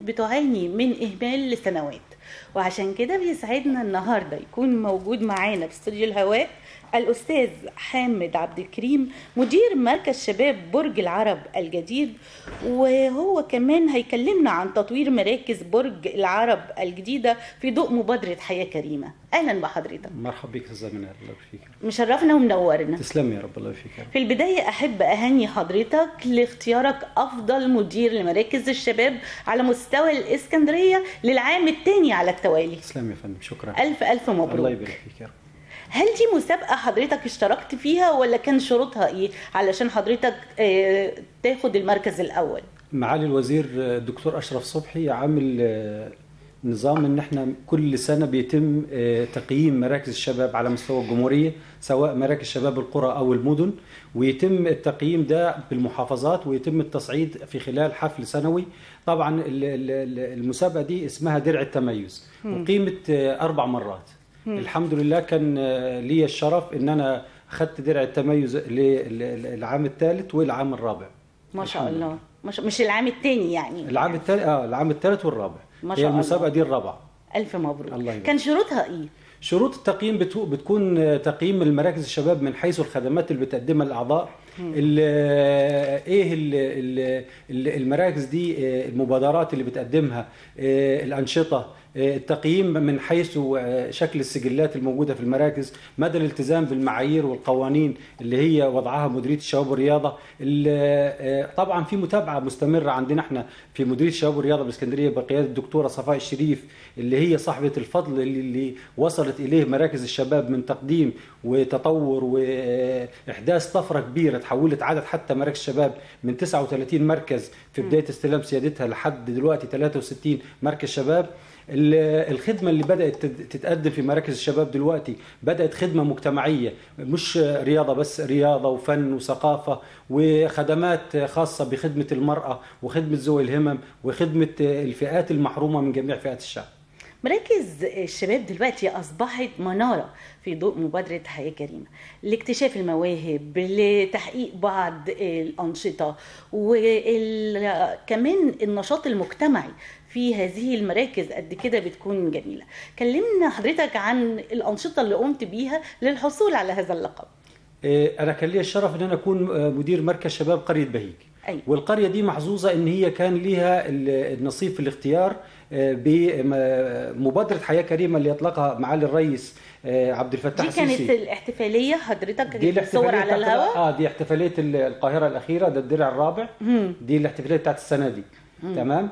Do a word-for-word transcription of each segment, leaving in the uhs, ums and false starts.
بتعاني من إهمال لسنوات، وعشان كده بيسعدنا النهاردة يكون موجود معانا في استوديو الهواء الأستاذ حامد عبد الكريم، مدير مركز شباب برج العرب الجديد، وهو كمان هيكلمنا عن تطوير مراكز برج العرب الجديدة في ضوء مبادرة حياة كريمة. أهلا بحضرتك. مرحبا بك استاذ منال، الله يفيك. مشرفنا ومنورنا. تسلمي يا رب، الله يفيك. في البداية أحب أهني حضرتك لاختيارك أفضل مدير لمراكز الشباب على مستوى الإسكندرية للعام الثاني على التوالي. تسلمي يا فندم، شكرا. ألف ألف مبروك. الله يبارك فيك يا رب. هل دي مسابقة حضرتك اشتركت فيها ولا كان شروطها إيه علشان حضرتك اه تاخد المركز الأول؟ معالي الوزير الدكتور أشرف صبحي عامل نظام ان احنا كل سنه بيتم تقييم مراكز الشباب على مستوى الجمهوريه، سواء مراكز شباب القرى او المدن، ويتم التقييم ده بالمحافظات ويتم التصعيد في خلال حفل سنوي. طبعا المسابقه دي اسمها درع التميز وقيمت اربع مرات. م. الحمد لله كان لي الشرف ان انا اخذت درع التميز للعام الثالث والعام الرابع. ما شاء الله. مش مش العام الثاني يعني؟ العام الثالث اه العام الثالث والرابع. ما شاء هي المسابقه الله. دي الرابعه. الف مبروك. الله يبارك. كان شروطها ايه؟ شروط التقييم بتكون تقييم المراكز الشباب من حيث الخدمات اللي بتقدمها الاعضاء، ال ايه ال ال المراكز دي، المبادرات اللي بتقدمها، الانشطه، التقييم من حيث شكل السجلات الموجوده في المراكز، مدى الالتزام بالمعايير والقوانين اللي هي وضعها مديريه الشباب والرياضه. طبعا في متابعه مستمره عندنا احنا في مديريه الشباب والرياضه بالاسكندريه بقياده الدكتوره صفاء الشريف، اللي هي صاحبه الفضل اللي, اللي وصلت اليه مراكز الشباب من تقديم وتطور واحداث طفره كبيره تحولت عدد حتى مراكز الشباب من تسعة وثلاثين مركز في بدايه استلام سيادتها لحد دلوقتي ثلاثة وستين مركز شباب. الخدمة اللي بدأت تتقدم في مراكز الشباب دلوقتي بدأت خدمة مجتمعية، مش رياضة بس، رياضة وفن وثقافة وخدمات خاصة بخدمة المرأة وخدمة ذوي الهمم وخدمة الفئات المحرومة من جميع فئات الشعب. مراكز الشباب دلوقتي أصبحت منارة في ضوء مبادرة حياة كريمة لاكتشاف المواهب، لتحقيق بعض الأنشطة، وكمان النشاط المجتمعي في هذه المراكز قد كده بتكون جميلة. كلمنا حضرتك عن الأنشطة اللي قمت بيها للحصول على هذا اللقب. أنا كان لي الشرف أن أنا أكون مدير مركز شباب قرية بهيج. أيوة. والقرية دي محظوظة أن هي كان ليها النصيب في الاختيار بمبادرة حياة كريمة اللي أطلقها معالي الرئيس عبد الفتاح السيسي. دي كانت الاحتفالية حضرتك بتصور على الهواء؟ اه دي احتفالية القاهرة الأخيرة، ده الدرع الرابع. مم. دي الاحتفالية بتاعت السنة دي. مم. تمام.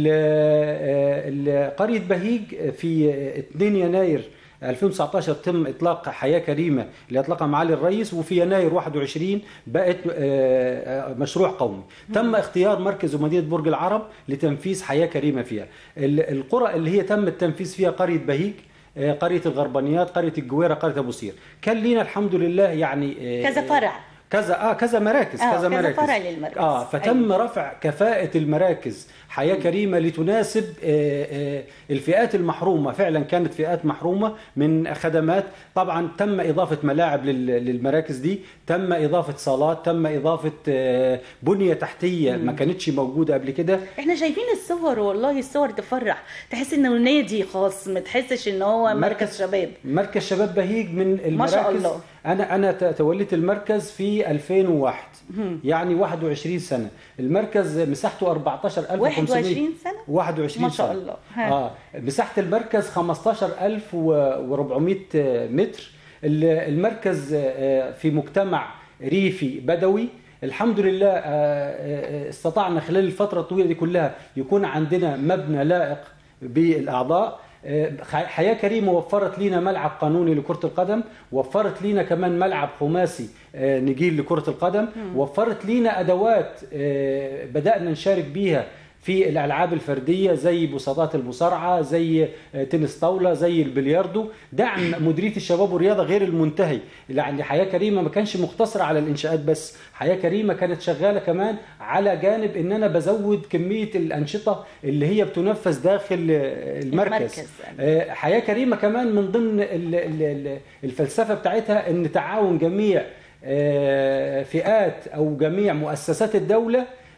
قرية بهيج في اثنين يناير ألفين وتسعطاشر تم إطلاق حياة كريمة اللي أطلقها معالي الرئيس، وفي يناير واحد وعشرين بقت مشروع قومي. تم اختيار مركز ومدينة برج العرب لتنفيذ حياة كريمة فيها. القرى اللي هي تم التنفيذ فيها قرية بهيج، قرية الغربانيات، قرية الجويرة، قرية أبو سير. كان لينا الحمد لله يعني كذا فرع، كذا اه كذا مراكز آه كذا مراكز فرع للمركز. اه فتم أيوة. رفع كفاءة المراكز حياة كريمة لتناسب آه آه الفئات المحرومة. فعلا كانت فئات محرومة من خدمات. طبعا تم إضافة ملاعب للمراكز دي، تم إضافة صالات، تم إضافة آه بنية تحتية مم. ما كانتش موجودة قبل كده. احنا شايفين الصور، والله الصور تفرح، تحس انه نادي خاص، ما تحسش ان هو مركز شباب. مركز شباب بهيج من المراكز. ما شاء الله. انا انا توليت المركز في ألفين وواحد، يعني واحد وعشرين سنة. المركز مساحته أربعتاشر ألف وخمسمية. واحد وعشرين سنة؟ واحد وعشرين ما شاء سنة. الله. اه مساحة المركز خمستاشر ألف وأربعمية متر. المركز في مجتمع ريفي بدوي. الحمد لله استطعنا خلال الفترة الطويلة دي كلها يكون عندنا مبنى لائق بالأعضاء. حياة كريمة وفرت لنا ملعب قانوني لكرة القدم، وفرت لنا كمان ملعب خماسي نجيل لكرة القدم، وفرت لنا أدوات بدأنا نشارك بيها في الألعاب الفردية زي بساطات المصارعة، زي تنس طاولة، زي البلياردو. دعم مديرية الشباب والرياضة غير المنتهي. يعني حياة كريمة ما كانش مقتصرة على الإنشاءات بس، حياة كريمة كانت شغالة كمان على جانب إن أنا بزود كمية الأنشطة اللي هي بتنفذ داخل المركز. المركز. حياة كريمة كمان من ضمن الفلسفة بتاعتها إن تعاون جميع فئات أو جميع مؤسسات الدولة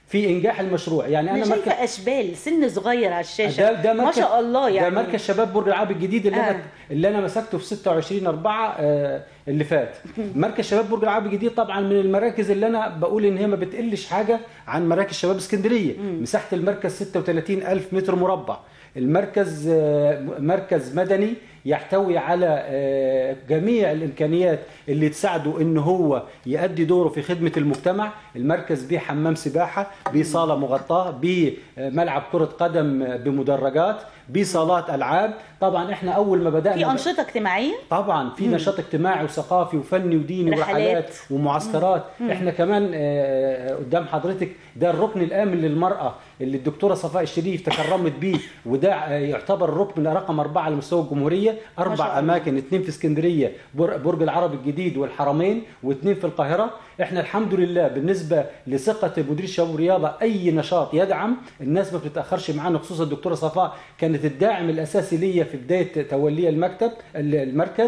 في انجاح المشروع. يعني انا انا شايفه مركز اشبال سن صغير على الشاشه، ده ده ما شاء الله. يعني ده مركز شباب برج العرب الجديد اللي آه. انا اللي انا مسكته في ستة وعشرين أربعة آه اللي فات. مركز شباب برج العرب الجديد طبعا من المراكز اللي انا بقول ان هي ما بتقلش حاجه عن مراكز شباب اسكندريه. مساحه المركز ستة وثلاثين ألف متر مربع. المركز آه مركز مدني يحتوي على جميع الامكانيات اللي تساعده ان هو يؤدي دوره في خدمه المجتمع. المركز بيه حمام سباحه، بيه صاله مغطاه، بيه ملعب كره قدم بمدرجات، بيه صالات العاب. طبعا احنا اول ما بدانا في انشطه اجتماعيه، طبعا في مم. نشاط اجتماعي وثقافي وفني وديني ورحلات ومعسكرات. مم. احنا كمان قدام حضرتك ده الركن الامن للمراه اللي الدكتوره صفاء الشريف تكرمت بيه، وده يعتبر الركن رقم أربعة على مستوى الجمهوريه. اربع اماكن، اثنين في اسكندريه برج العرب الجديد والحرمين، واثنين في القاهره. احنا الحمد لله بالنسبه لثقه مدير الشباب والرياضه اي نشاط يدعم الناس ما بتتاخرش معانا، خصوصا الدكتوره صفاء كانت الداعم الاساسي ليا في بدايه تولي المكتب المركز.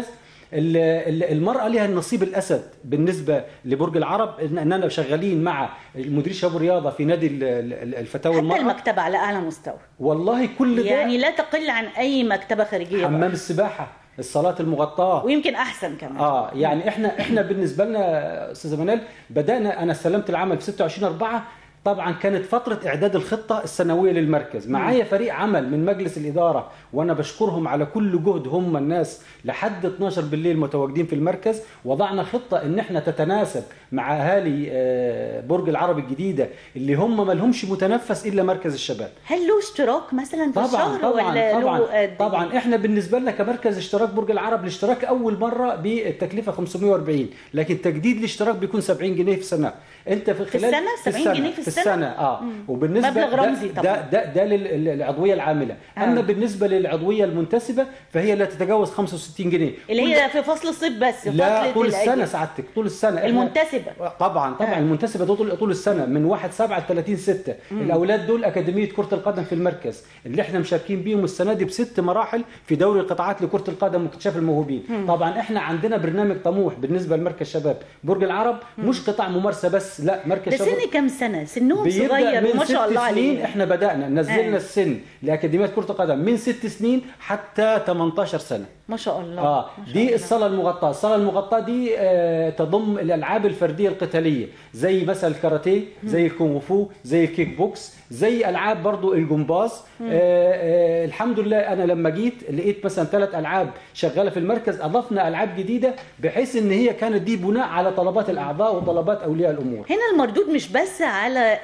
المرأة لها النصيب الأسد بالنسبة لبرج العرب، أننا شغالين مع مدير الشباب والرياضة في نادي الفتاوى المرأة. حتى المكتبة على أعلى مستوى والله كل ده يعني لا تقل عن أي مكتبة خارجية. حمام السباحة، الصالات المغطاة، ويمكن أحسن كمان. آه يعني إحنا إحنا بالنسبة لنا أستاذة منال بدأنا، أنا استلمت العمل في ستة وعشرين أربعة. طبعا كانت فترة إعداد الخطة السنوية للمركز. معايا فريق عمل من مجلس الإدارة وأنا بشكرهم على كل جهد. هم الناس لحد اتناشر بالليل متواجدين في المركز. وضعنا خطة إن إحنا تتناسب مع أهالي برج العرب الجديدة اللي هم ما لهمش متنفس إلا مركز الشباب. هل له اشتراك مثلا في طبعا الشهر طبعا ولا طبعا له طبعا إحنا بالنسبة لنا كمركز اشتراك برج العرب الاشتراك أول مرة بالتكلفة خمسمائة وأربعين، لكن تجديد الاشتراك بيكون سبعين جنيه في السنة. أنت في خلال في السنة سبعين جنيه في السنة, السنة. اه مم. وبالنسبه مبلغ رمزي ده طبعا. ده ده, ده للعضويه العامله. آه. اما بالنسبه للعضويه المنتسبه فهي لا تتجاوز خمسة وستين جنيه، اللي هي في فصل الصيف بس. لا طول السنه سعادتك، طول السنه. المنتسبه طبعا طبعا آه. المنتسبه ده طول طول السنه من واحد سبعة ل ثلاثين ستة. الاولاد دول اكاديميه كره القدم في المركز اللي احنا مشاركين بيهم السنه دي بست مراحل في دوري القطاعات لكره القدم واكتشاف الموهوبين. مم. طبعا احنا عندنا برنامج طموح بالنسبه لمركز شباب برج العرب. مم. مش قطاع ممارسه بس، لا مركز شباب. بسن كام سنه؟ سنهم صغير وما شاء الله عليهم. احنا بدأنا نزلنا آه. السن لأكاديمية كرة القدم من ست سنين حتى ثمانية عشر سنة. ما شاء الله. اه شاء دي الله. الصالة المغطاة. الصالة المغطاة دي آه تضم الألعاب الفردية القتالية زي مثلا الكاراتيه، زي الكونغ فو، زي الكيك بوكس، زي ألعاب برضو الجمباز. آه آه الحمد لله أنا لما جيت لقيت مثلا ثلاث ألعاب شغالة في المركز، أضفنا ألعاب جديدة بحيث إن هي كانت دي بناء على طلبات الأعضاء وطلبات أولياء الأمور. هنا المردود مش بس على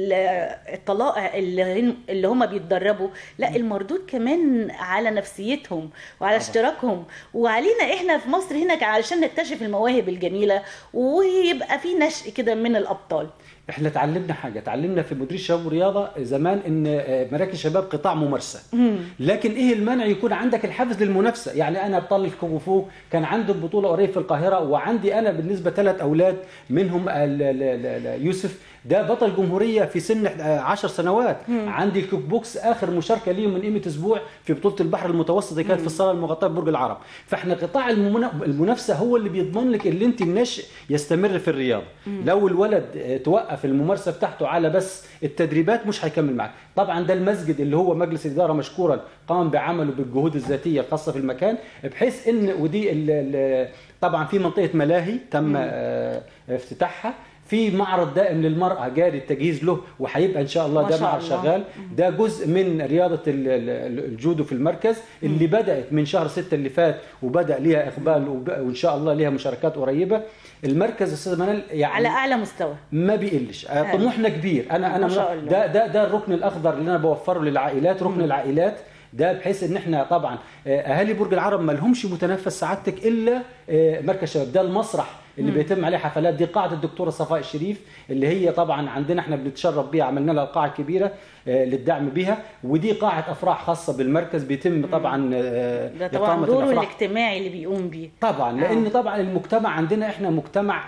الطلائع اللي اللي هم بيتدربوا، لا المردود كمان على نفسيتهم وعلى اشتراكهم، وعلينا احنا في مصر هنا علشان نكتشف المواهب الجميله ويبقى في نشء كده من الابطال. احنا اتعلمنا حاجه، اتعلمنا في مديريه الشباب والرياضه زمان ان مراكز الشباب قطاع ممارسه. مم. لكن ايه المانع يكون عندك الحافز للمنافسه؟ يعني انا بطل الكونغ فو كان عندي بطوله قريب في القاهره، وعندي انا بالنسبه ثلاث اولاد منهم يوسف ده بطل جمهوريه في سن عشر سنوات. مم. عندي الكيك بوكس اخر مشاركه ليه من قيمه اسبوع في بطوله البحر المتوسط اللي كانت في الصاله المغطاه برج العرب. فاحنا قطاع المنافسه هو اللي بيضمن لك اللي انت النشء يستمر في الرياضه. مم. لو الولد توقف الممارسه بتاعته على بس التدريبات مش هيكمل معاك. طبعا ده المسجد اللي هو مجلس الاداره مشكورا قام بعمله بالجهود الذاتيه الخاصه في المكان، بحيث ان ودي ال ال طبعا في منطقه ملاهي تم مم. افتتاحها، في معرض دائم للمرأة جاري التجهيز له وهيبقى إن شاء الله ده معرض شغال. ده جزء من رياضة الجودو في المركز اللي بدأت من شهر ستة اللي فات وبدأ ليها إقبال وإن شاء الله ليها مشاركات قريبة. المركز أستاذ منال يعني على أعلى مستوى ما بيقلش. طموحنا كبير. أنا أنا ده ده ده الركن الأخضر اللي أنا بوفره للعائلات، ركن م. العائلات ده بحيث ان احنا طبعا اهالي برج العرب ما لهمش متنفس سعادتك الا مركز شباب. ده المسرح اللي مم. بيتم عليه حفلات، دي قاعه الدكتوره صفاء الشريف اللي هي طبعا عندنا احنا بنتشرف بيها، عملنا لها القاعه الكبيره للدعم بها، ودي قاعه افراح خاصه بالمركز بيتم طبعا ده طبعا دوره الاجتماعي اللي بيقوم بيه طبعا، لان طبعا المجتمع عندنا احنا مجتمع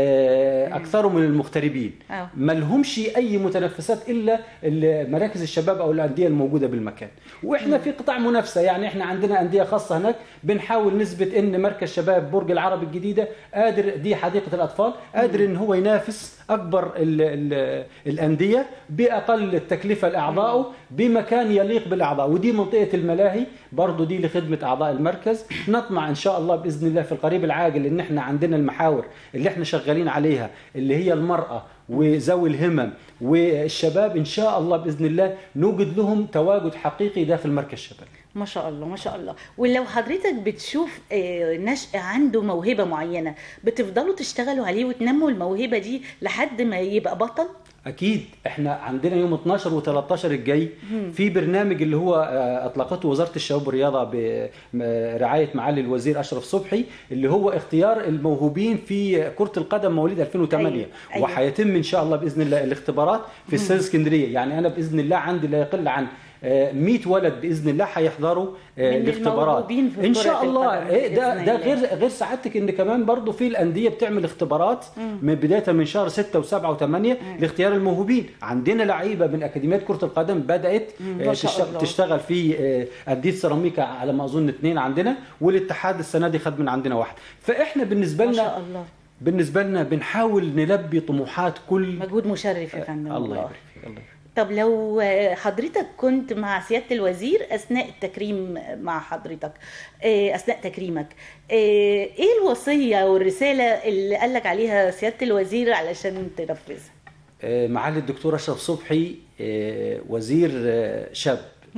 اكثر من المغتربين، ما لهمش اي متنفسات الا مراكز الشباب او الانديه الموجوده بالمكان. واحنا في قطاع منافسه، يعني احنا عندنا انديه خاصه هناك بنحاول نثبت ان مركز شباب برج العرب الجديده قادر، دي حديقه الاطفال، قادر ان هو ينافس اكبر ال ال الانديه باقل التكلفه لاعضائه بمكان يليق بالاعضاء. ودي منطقه الملاهي برضه دي لخدمه اعضاء المركز. نطمع ان شاء الله باذن الله في القريب العاجل ان احنا عندنا المحاور اللي احنا شغالين عليها اللي هي المراه وذوي الهمم والشباب، ان شاء الله باذن الله نوجد لهم تواجد حقيقي داخل مركز شباب. ما شاء الله ما شاء الله. ولو حضرتك بتشوف نشأ عنده موهبة معينة بتفضلوا تشتغلوا عليه وتنموا الموهبة دي لحد ما يبقى بطل؟ اكيد. احنا عندنا يوم اتناشر وتلتاشر الجاي في برنامج اللي هو اطلقته وزاره الشباب والرياضه برعايه معالي الوزير اشرف صبحي، اللي هو اختيار الموهوبين في كره القدم مواليد ألفين وثمانية. أيوة. وحيتم ان شاء الله باذن الله الاختبارات في استاد اسكندريه. يعني انا باذن الله عندي لا يقل عن مئة ولد باذن الله هيحضروا الاختبارات ان شاء الله. إيه ده ده غير غير سعادتك ان كمان برضو في الانديه بتعمل اختبارات من بدايه من شهر ستة وسبعة وثمانية لاختيار الموهوبين. عندنا لعيبه من اكاديميات كره القدم بدات تشتغل, تشتغل في انديه سيراميكا على ما اظن اثنين عندنا، والاتحاد السنه دي خد من عندنا واحد. فاحنا بالنسبه لنا ما شاء الله بالنسبه لنا بنحاول نلبي طموحات كل مجهود مشرف يا فندم. الله يبارك فيك. الله يبارك. طب لو حضرتك كنت مع سيادة الوزير أثناء التكريم مع حضرتك أثناء تكريمك، إيه الوصية والرسالة اللي قالك عليها سيادة الوزير علشان تنفذها؟ معالي الدكتور أشرف صبحي وزير شاب،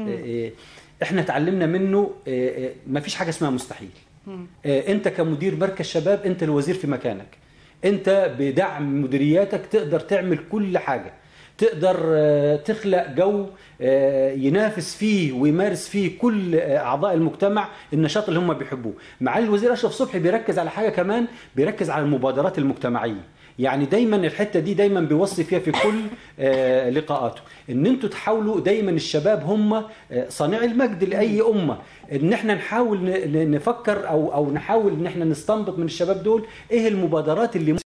احنا تعلمنا منه ما فيش حاجة اسمها مستحيل. انت كمدير مركز شباب انت الوزير في مكانك، انت بدعم مديرياتك تقدر تعمل كل حاجة، تقدر تخلق جو ينافس فيه ويمارس فيه كل أعضاء المجتمع النشاط اللي هم بيحبوه. معالي الوزير أشرف صبحي بيركز على حاجة كمان، بيركز على المبادرات المجتمعية. يعني دايما الحتة دي دايما بيوصي فيها في كل لقاءاته ان انتوا تحاولوا دايما الشباب هم صانع المجد لأي أمة، ان احنا نحاول نفكر او او نحاول ان احنا نستنبط من الشباب دول ايه المبادرات اللي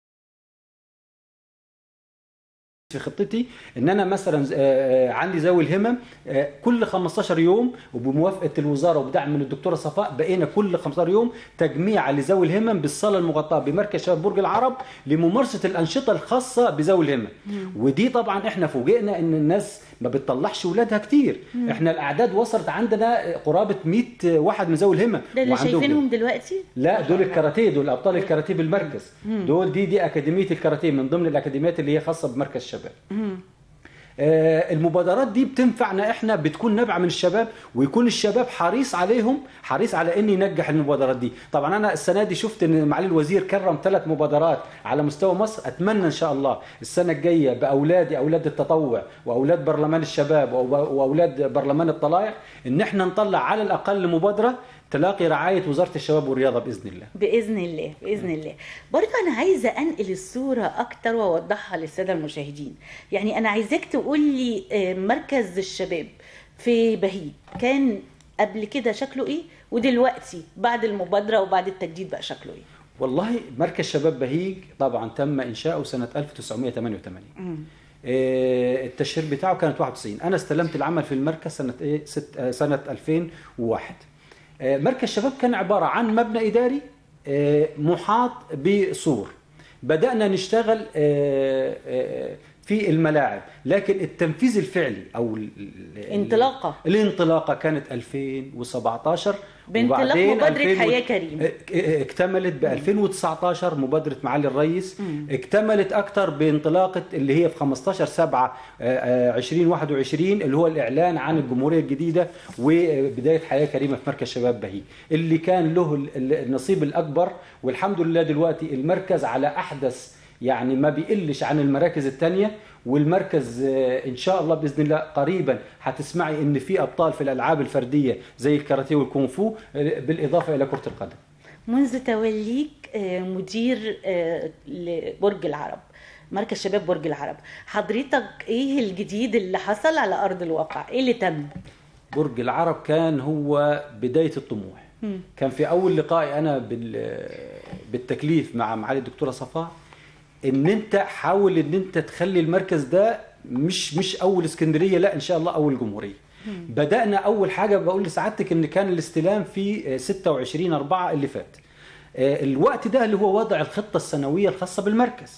في خطتي. ان انا مثلا عندي ذوي الهمم كل خمستاشر يوم وبموافقه الوزاره وبدعم من الدكتوره صفاء بقينا كل خمستاشر يوم تجميع لذوي الهمم بالصاله المغطاه بمركز شباب برج العرب لممارسه الانشطه الخاصه بذوي الهمم. ودي طبعا احنا فوجئنا ان الناس ما بتطلعش اولادها كتير. مم. احنا الاعداد وصلت عندنا قرابه مئة واحد من ذوي الهمم. ده اللي شايفينهم دلوقتي؟ لا دول الكاراتيه، دول ابطال الكاراتيه بالمركز. مم. دول دي دي اكاديميه الكاراتيه من ضمن الاكاديميات اللي هي خاصه بمركز شباب. مم. آه المبادرات دي بتنفعنا احنا، بتكون نابعه من الشباب ويكون الشباب حريص عليهم، حريص على ان ينجح المبادرات دي. طبعا انا السنه دي شفت ان معالي الوزير كرم ثلاث مبادرات على مستوى مصر. اتمنى ان شاء الله السنه الجايه باولادي اولاد التطوع واولاد برلمان الشباب واولاد برلمان الطلائع ان احنا نطلع على الاقل مبادره تلاقي رعاية وزارة الشباب والرياضة بإذن الله. بإذن الله بإذن الله. برضه أنا عايزة أنقل الصورة أكتر وأوضحها للسادة المشاهدين. يعني أنا عايزاك تقول لي مركز الشباب في بهيج كان قبل كده شكله إيه؟ ودلوقتي بعد المبادرة وبعد التجديد بقى شكله إيه؟ والله مركز شباب بهيج طبعا تم إنشاؤه سنة ألف وتسعمائة وثمانية وثمانين. التشهير بتاعه كانت واحد وتسعين. أنا استلمت العمل في المركز سنة إيه؟ ست سنة ألفين وواحد. مركز شباب كان عبارة عن مبنى إداري محاط بسور. بدأنا نشتغل في الملاعب، لكن التنفيذ الفعلي أو الانطلاقة الانطلاقة كانت ألفين وسبعتاشر، بانطلاق مبادرة حياة كريمة اكتملت ب ألفين وتسعتاشر مبادرة معالي الرئيس. مم. اكتملت أكتر بانطلاقة اللي هي في خمستاشر سبعة ألفين وواحد وعشرين اللي هو الإعلان عن الجمهورية الجديدة وبداية حياة كريمة في مركز شباب بهيج اللي كان له النصيب الأكبر. والحمد لله دلوقتي المركز على أحدث، يعني ما بيقلش عن المراكز التانية. والمركز إن شاء الله بإذن الله قريبا هتسمعي إن في أبطال في الألعاب الفردية زي الكاراتيه والكونغ-فو بالإضافة إلى كرة القدم. منذ توليك مدير لبرج العرب، مركز شباب برج العرب، حضرتك إيه الجديد اللي حصل على أرض الواقع؟ إيه اللي تم؟ برج العرب كان هو بداية الطموح. م. كان في أول لقاء أنا بالتكليف مع معالي الدكتورة صفاء ان انت حاول ان انت تخلي المركز ده مش مش اول اسكندريه، لا ان شاء الله اول جمهوريه. مم. بدانا اول حاجه بقول لسعادتك ان كان الاستلام في ستة وعشرين أربعة اللي فات. الوقت ده اللي هو وضع الخطه السنويه الخاصه بالمركز.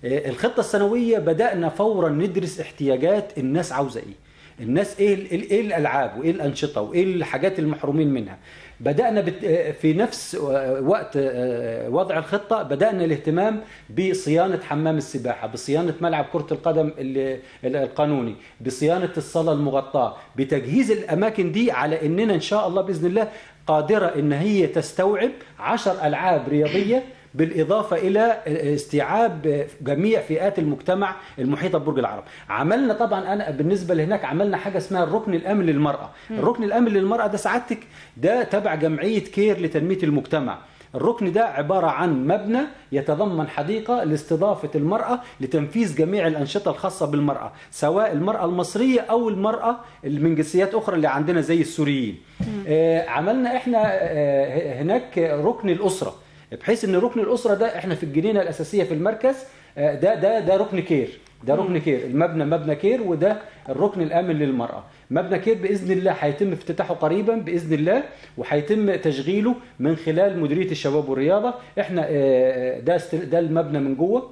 الخطة السنوية بدأنا فورا ندرس احتياجات الناس عاوزة ايه، الناس ايه ايه الالعاب وايه الانشطه وايه الحاجات المحرومين منها. بدانا في نفس وقت وضع الخطه بدانا الاهتمام بصيانه حمام السباحه، بصيانه ملعب كره القدم القانوني، بصيانه الصاله المغطاه، بتجهيز الاماكن دي على اننا ان شاء الله باذن الله قادره ان هي تستوعب عشر العاب رياضيه، بالإضافة إلى استيعاب جميع فئات المجتمع المحيطة ببرج العرب. عملنا طبعا أنا بالنسبة لهناك عملنا حاجة اسمها الركن الأمن للمرأة. م. الركن الأمن للمرأة ده سعادتك ده تبع جمعية كير لتنمية المجتمع. الركن ده عبارة عن مبنى يتضمن حديقة لاستضافة المرأة لتنفيذ جميع الأنشطة الخاصة بالمرأة، سواء المرأة المصرية أو المرأة من جنسيات أخرى اللي عندنا زي السوريين. آه عملنا إحنا آه هناك ركن الأسرة، بحيث ان ركن الاسره ده احنا في الجنينه الاساسيه في المركز ده ده ده ركن كير، ده ركن كير، المبنى مبنى كير، وده الركن الامن للمراه. مبنى كير باذن الله هيتم افتتاحه قريبا باذن الله، وهيتم تشغيله من خلال مديريه الشباب والرياضه. احنا ده ده المبنى من جوه،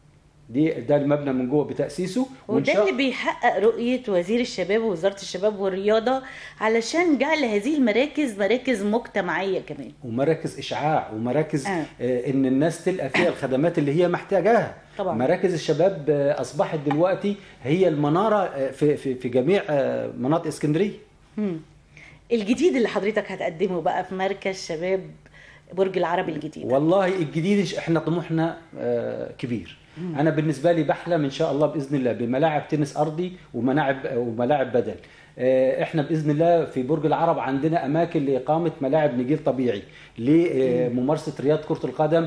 دي ده المبنى من جوه بتاسيسه، وده اللي بيحقق رؤيه وزير الشباب ووزاره الشباب والرياضه علشان جعل هذه المراكز مراكز مجتمعيه كمان، ومراكز اشعاع، ومراكز آه. آه ان الناس تلقى فيها الخدمات اللي هي محتاجاها. طبعا مراكز الشباب آه اصبحت دلوقتي هي المناره آه في في في جميع آه مناطق اسكندريه. امم الجديد اللي حضرتك هتقدمه بقى في مركز شباب برج العرب الجديد؟ والله الجديد احنا طموحنا آه كبير. أنا بالنسبة لي بحلم إن شاء الله بإذن الله بملاعب تنس أرضي وملاعب وملاعب بدل. إحنا بإذن الله في برج العرب عندنا أماكن لإقامة ملاعب نجيل طبيعي لممارسة رياضة كرة القدم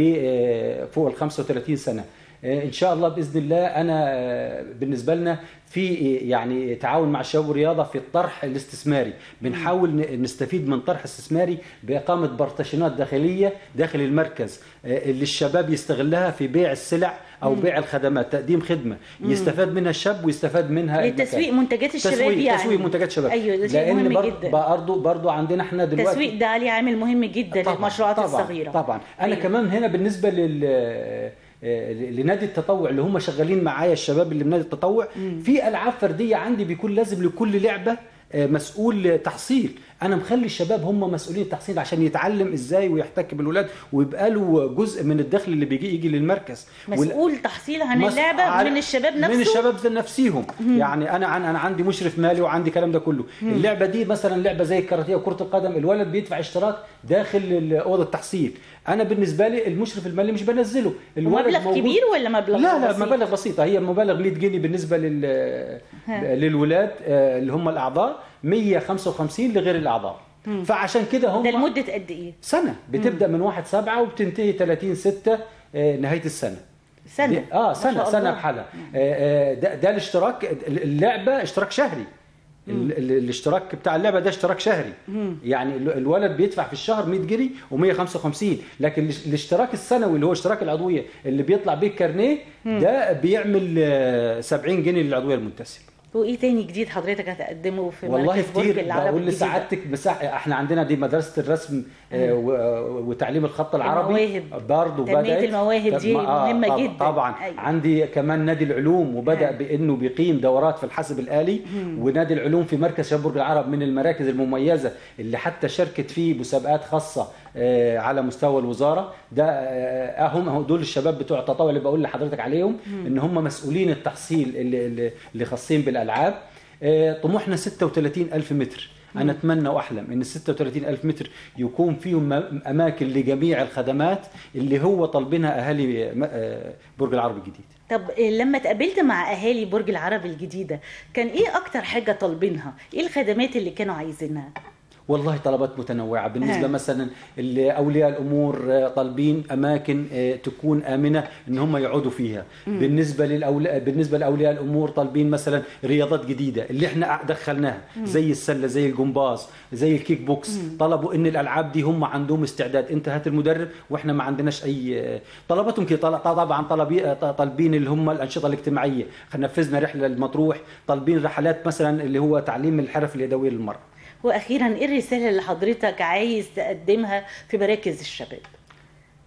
لفوق ال خمسة وثلاثين سنة. إن شاء الله بإذن الله أنا بالنسبة لنا في يعني تعاون مع الشباب والرياضه في الطرح الاستثماري، بنحاول نستفيد من طرح استثماري باقامه بارتيشنات داخليه داخل المركز اللي الشباب يستغلها في بيع السلع او بيع الخدمات، تقديم خدمه يستفاد منها الشاب ويستفاد منها لتسويق منتجات الشباب. تسويق يعني تسويق منتجات الشباب. ايوه ده مهم جدا. برضه برضه عندنا احنا دلوقتي التسويق ده عليه عامل مهم جدا للمشروعات طبعًا الصغيره. طبعا انا أيوة. كمان هنا بالنسبه لل لنادي التطوع اللي هم شغالين معايا الشباب اللي من نادي التطوع، مم. في العاب فرديه عندي بيكون لازم لكل لعبه مسؤول تحصيل. انا مخلي الشباب هم مسؤولين التحصيل عشان يتعلم ازاي ويحتك بالولاد ويبقى له جزء من الدخل اللي بيجي يجي للمركز. مسؤول وال... تحصيل عن اللعبه من الشباب نفسه، من الشباب نفسيهم. مم. يعني انا انا عندي مشرف مالي وعندي كلام ده كله. مم. اللعبه دي مثلا لعبه زي الكاراتيه وكره القدم، الولد بيدفع اشتراك داخل اوضه التحصيل، انا بالنسبه لي المشرف المالي مش بنزله. مبلغ كبير ولا مبلغ لا لا لا مبالغ بسيطه، هي مبالغ مية جنيه بالنسبه لل للولاد اللي هم الاعضاء، مية وخمسة وخمسين لغير الاعضاء. مم. فعشان كده هم ده لمده قد ايه؟ سنه، بتبدا مم. من واحد سبعة وبتنتهي ثلاثين ستة نهايه السنه. سنه اه سنه سنه بحالها. ده, ده الاشتراك، اللعبه اشتراك شهري. الاشتراك بتاع اللعبه ده اشتراك شهري. مم. يعني الولد بيدفع في الشهر مية جنيه ومية وخمسة وخمسين، لكن الاشتراك السنوي اللي هو اشتراك العضويه اللي بيطلع بيه الكارنيه ده بيعمل سبعين جنيه للعضويه المنتسبه. وايه تاني جديد حضرتك هتقدمه في والله مركز برج العرب؟ بقول لسعادتك مساحه، احنا عندنا دي مدرسه الرسم آه وتعليم الخط العربي برضه بدات. تنميه المواهب دي مهمه طبعا جدا طبعا. أيوة. عندي كمان نادي العلوم وبدا أيوة. بانه بيقيم دورات في الحاسب الالي. مم. ونادي العلوم في مركز شباب برج العرب من المراكز المميزه اللي حتى شاركت فيه مسابقات خاصه آه على مستوى الوزاره. ده آه هم دول الشباب بتوع التطوع اللي بقول لحضرتك عليهم. مم. ان هم مسؤولين التحصيل اللي, اللي خاصين بالالعاب. آه طموحنا ستة وثلاثين ألف متر. مم. انا اتمنى واحلم ان ال ستة وثلاثين ألف متر يكون فيهم اماكن لجميع الخدمات اللي هو طالبينها اهالي آه برج العرب الجديد. طب لما اتقابلت مع اهالي برج العرب الجديده كان ايه اكتر حاجه طالبينها؟ ايه الخدمات اللي كانوا عايزينها؟ والله طلبات متنوعة. بالنسبة ها. مثلا أولياء الأمور طالبين أماكن تكون آمنة إن هم يقعدوا فيها. مم. بالنسبة للأولياء بالنسبة لأولياء الأمور طالبين مثلا رياضات جديدة اللي إحنا دخلناها. مم. زي السلة، زي الجمباز، زي الكيك بوكس. مم. طلبوا إن الألعاب دي هم عندهم استعداد، أنت هات المدرب وإحنا ما عندناش أي طلباتهم كده. طبعا طلبي طالبين اللي هم الأنشطة الاجتماعية، نفذنا رحلة المطروح، طالبين رحلات مثلا اللي هو تعليم الحرف اليدوية للمرأة. واخيرا ايه الرساله اللي حضرتك عايز تقدمها في مراكز الشباب؟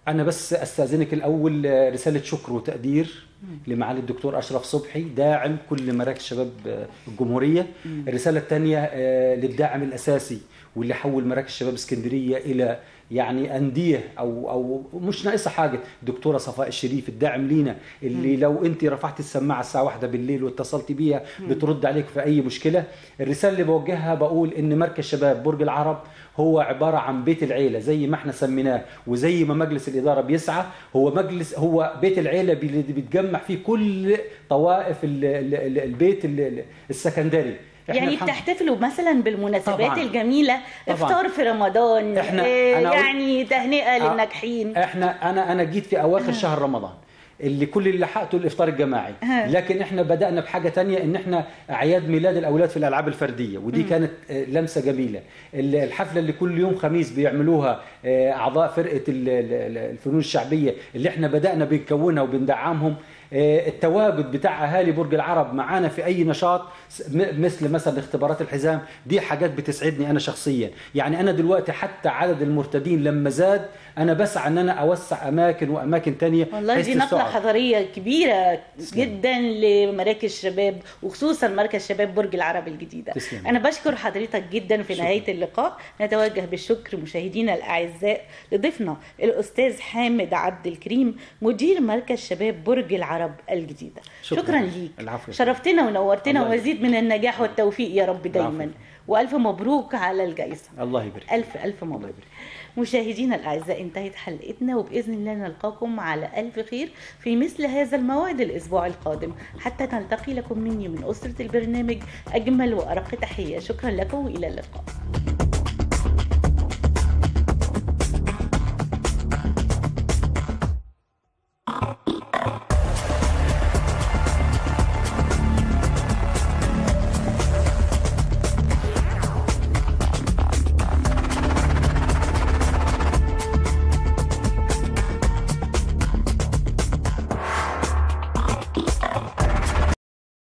أنا بس أستأذنك الأول آه، رسالة شكر وتقدير لمعالي الدكتور أشرف صبحي داعم كل مراكز شباب آه، الجمهورية. الرسالة الثانية آه، للداعم الأساسي واللي حول مراكز شباب اسكندرية إلى يعني أندية أو أو مش ناقصة حاجة، دكتورة صفاء الشريف الداعم لينا، اللي لو أنت رفعت السماعة الساعة واحدة بالليل واتصلت بيها بترد عليك في أي مشكلة. الرسالة اللي بوجهها بقول إن مركز شباب برج العرب هو عبارة عن بيت العيلة زي ما احنا سميناه، وزي ما مجلس الإدارة بيسعى، هو مجلس هو بيت العيلة اللي بيتجمع فيه كل طوائف ال- ال- ال- البيت ال- السكندري. إحنا يعني الحمد- بتحتفلوا مثلا بالمناسبات طبعاً. الجميلة، طبعاً. افطار في رمضان، إحنا- إيه أنا أقول- يعني تهنئة آه، للناجحين. احنا انا انا جيت في اواخر شهر رمضان اللي كل اللي لحقته الافطار الجماعي، ها. لكن احنا بدانا بحاجه تانية، ان احنا اعياد ميلاد الاولاد في الالعاب الفرديه، ودي كانت آه، لمسه جميله. ال- الحفله اللي كل يوم خميس بيعملوها آه، اعضاء فرقه ال- ال- الفنون الشعبيه اللي احنا بدانا بنكونها وبندعمهم. آه، التواجد بتاع اهالي برج العرب معانا في اي نشاط س- م- مثل مثلا اختبارات الحزام، دي حاجات بتسعدني انا شخصيا. يعني انا دلوقتي حتى عدد المرتدين لما زاد انا بسعى ان انا اوسع اماكن واماكن تانية والله بحيث دي نقلة تستوعب. حضارية كبيرة تسلم. جدا لمراكز شباب، وخصوصا مركز شباب برج العرب الجديدة. تسلم. أنا بشكر حضرتك جدا. في شكرا. نهاية اللقاء نتوجه بالشكر مشاهدينا الأعزاء لضيفنا الأستاذ حامد عبد الكريم مدير مركز شباب برج العرب الجديدة. شكرا. شكرا ليك، العفو. شرفتنا ونورتنا، الله ومزيد من النجاح والتوفيق يا رب دايما. العفو. وألف مبروك على الجائزة. الله يبارك. ألف ألف الله مبروك. يبارك. مشاهدينا الأعزاء، انتهت حلقتنا، وبإذن الله نلقاكم على ألف خير في مثل هذا الموعد الأسبوع القادم. حتى نلتقي، لكم مني من أسرة البرنامج أجمل وأرق تحية. شكرا لكم وإلى اللقاء.